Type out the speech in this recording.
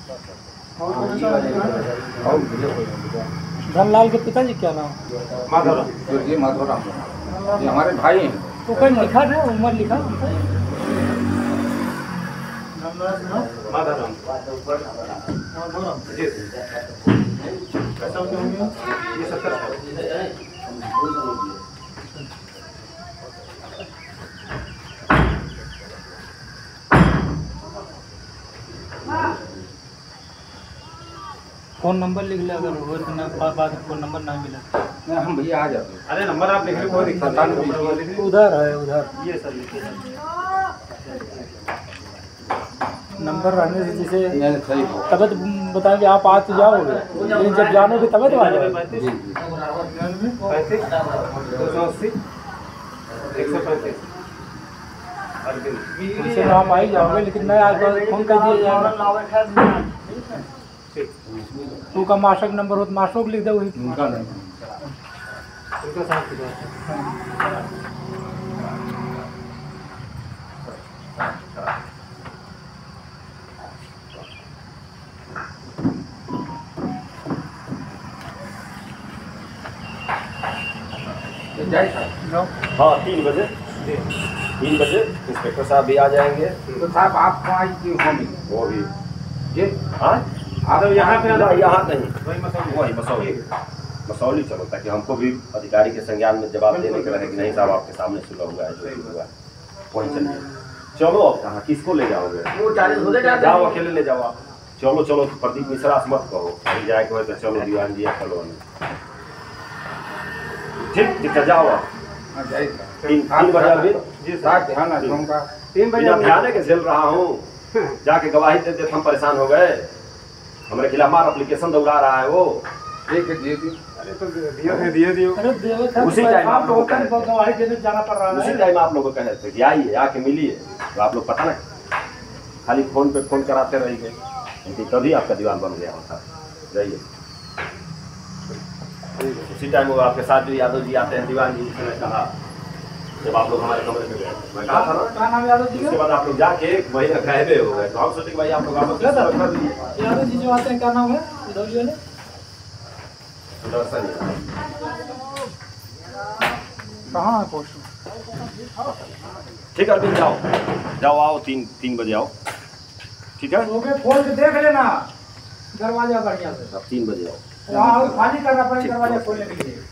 धनलाल के पिताजी क्या नाम? माधवराम। ये माधवराम ये हमारे भाई हैं। तो कोई लिखा ना उम्र लिखा माधवराम जी कैसा होंगे ये 70 फोन नंबर लिख ले अगर हो तो ना बाद में फोन नंबर ना मिला नहीं हम भैया आ जाते हैं। अरे नंबर आप लिख लो कोई दिक्कत नहीं। उधर है उधर ये सर लिखिए नंबर रहने से जैसे नहीं सही हो। तबियत बताएंगे आप आ तो जाओगे लेकिन जब जानोगे तबियत आ जाएगा। जी जी 35 280 135 उनसे तो आप आ ही जाओगे लेकिन नहीं आज फोन कर दिया जाएगा। तू का माशक नंबर हो तो माशोक लिख दे वही उनका नहीं। उनका साथ हाँ 3 बजे इंस्पेक्टर साहब भी आ जाएंगे। तो साहब आप कहाँ होंगे? वो भी जी हाँ आप यहाँ पे यहाँ नहीं वही वही मसौली चलो ताकि हमको भी अधिकारी के संज्ञान में जवाब देने के रहे कि नहीं साहब आपके सामने सुलह हुआ है जो हुआ है वहीं चलिए। चलो अब कहाँ किसको ले जाओगे? जाओ अकेले ले जाओ आप। चलो प्रदीप मिश्रा से मत कहो कहीं जाए के हो तो चलो दीवान जी चलो ठीक है जाओ आप। 3 बजे अभी जी साहब ध्यान है उनका 3 बजे ध्यान के झेल रहा हूँ जाके गवाही देते हम परेशान हो गए। हमारे खिलाफ मार एप्लीकेशन दौड़ा रहा है वो। ठीक है जी अरे तो दियो अरे उसी टाइम आप लोगों को गवाही देने जाना पड़ रहा उसी है। टाइम आप लोगों को कहे थे कि आइए आके मिलिए तो आप लोग पता ना खाली फोन पे फोन कराते रहिए क्योंकि तभी आपका दीवान बन गया होता। जाइए उसी टाइम वो आपके साथ जो यादव जी आते हैं दीवान जी ने कहा जब आप लोग हमारे कमरे में गए मैं कहा था ना क्या नाम यादव जी उसके का? बाद आप लोग जाके वही गायबे हो गए तो हम सोचे कि भाई आप लोग यादव जी जो आते हैं क्या नाम है यादव जी वाले? सुदर्शन कहाँ है पोस्ट? ठीक है अरविंद जाओ आओ 3 बजे आओ ठीक है। खोल के देख लेना दरवाजा बढ़िया से। अब 3 बजे आओ। वहाँ खाली करना पड़ेगा दरवाजा खोलने के लिए।